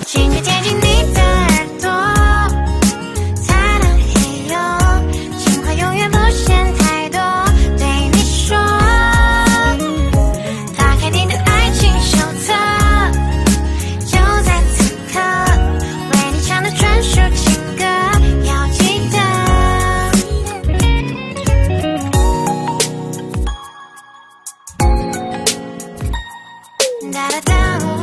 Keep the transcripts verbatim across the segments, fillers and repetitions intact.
轻轻贴近你的耳朵，才能嘿呦，情话永远不嫌太多。对你说，打开你的爱情手册，就在此刻，为你唱的专属情歌，要记得。哒哒哒。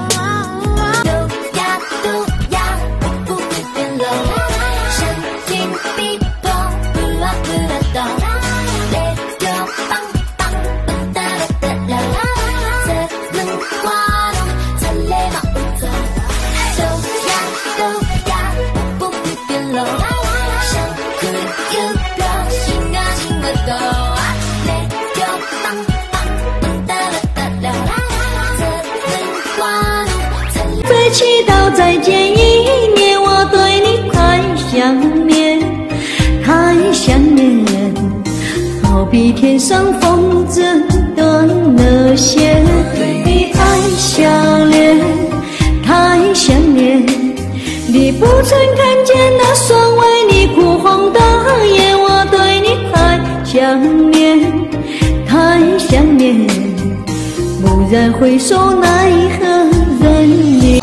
最祈祷再见一面，我对你太想念，太想念，好比天上风筝断了线。对你太想念，太想念，你不曾看见那双为你哭红的眼。我对你太想念，太想念，蓦然回首，奈何人也。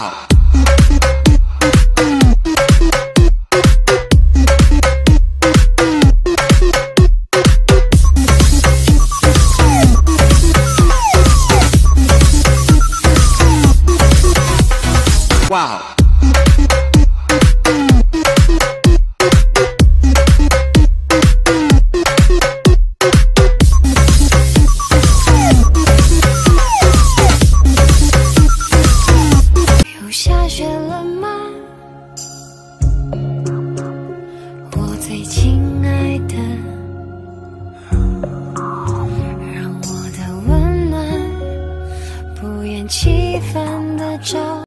Wow. 又下雪了吗？我最亲爱的，让我的温暖不厌其烦的照。